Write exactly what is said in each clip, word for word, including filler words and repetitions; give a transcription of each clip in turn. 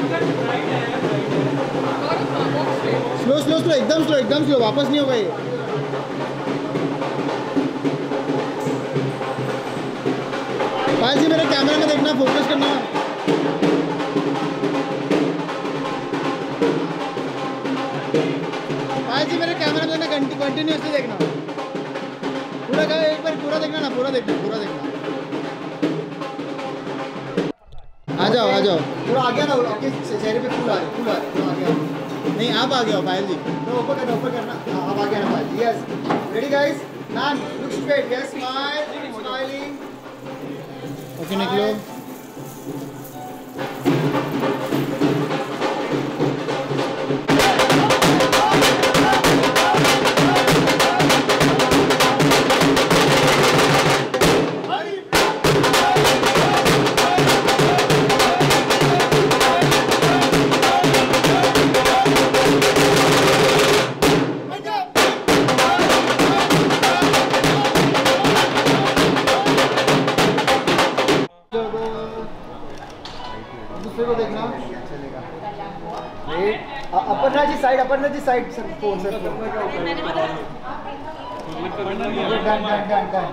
Slow slow slow एकदम slow एकदम slow, वापस नहीं होगा ये। पायल जी मेरे कैमरा में देखना, फोकस करना। पायल जी मेरे कैमरा में देखना, कंटिन्यूसली देखना। पूरा का एक बार पूरा देखना ना, पूरा देखना पूरा देखना। आ जाओ आ जाओ, पूरा आ गया ना, आपके चेहरे पे फूल आ रहे फूल आ रहे आ गया। नहीं आप आ गए हो पायल जी। तो ऊपर करना ऊपर करना, आप आ गया ना Payal ji. Yes ready guys, man look straight, yes smile smiling. Okay निकलो। दूसरे को देखना चलेगा। Aparna ji side, Aparna ji side sir, phone sir done done done done.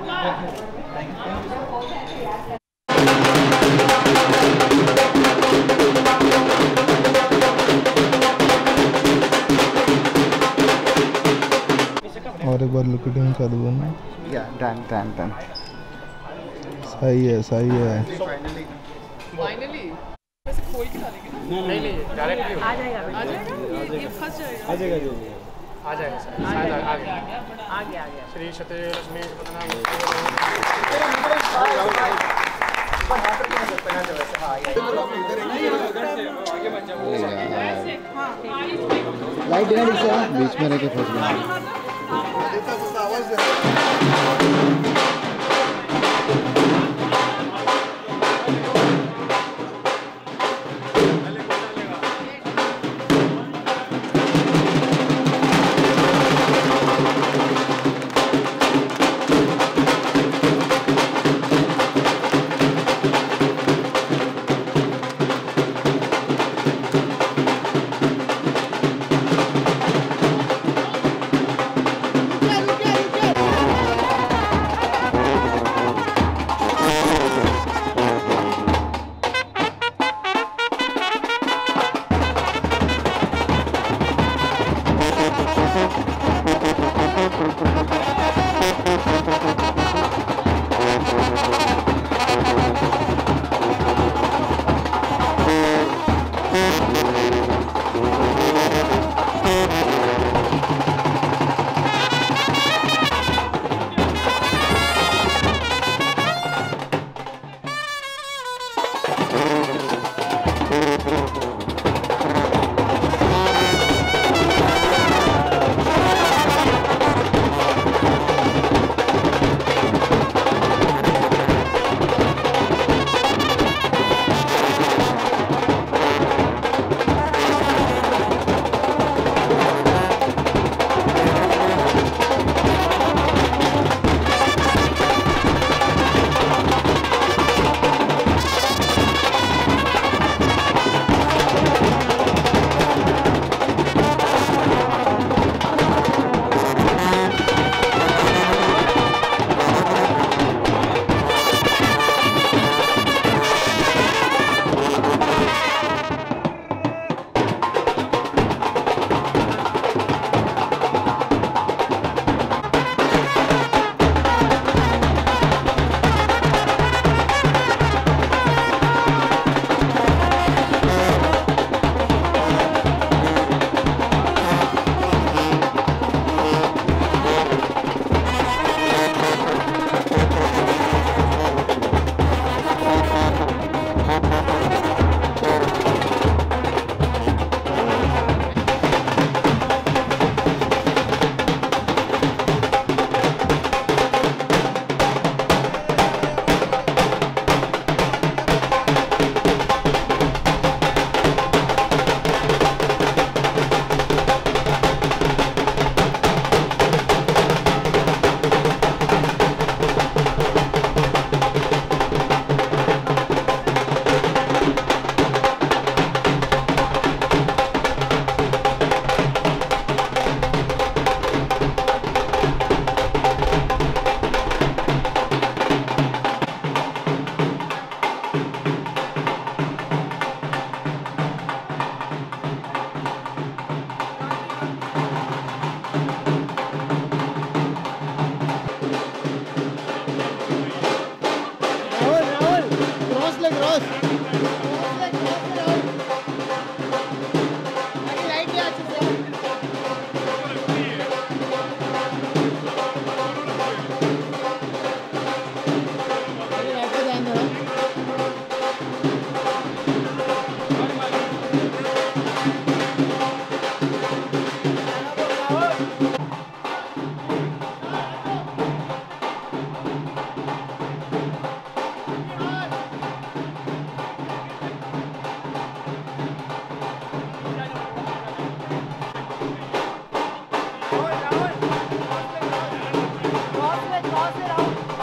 और एक बार लुकिंग कर दो ना। या डन डन डन। सही है सही है। फाइनली वैसे खोल के डालेंगे ना? नहीं नहीं डायरेक्टली आ जाएगा आ जाएगा ये फंस जाएगा। आ जाएगा जो आ जाएगा सर, शायद आ गया आ गया आ गया। श्री सत्य लक्ष्मी पतना लाइट देना बीच में रह के फंस गया।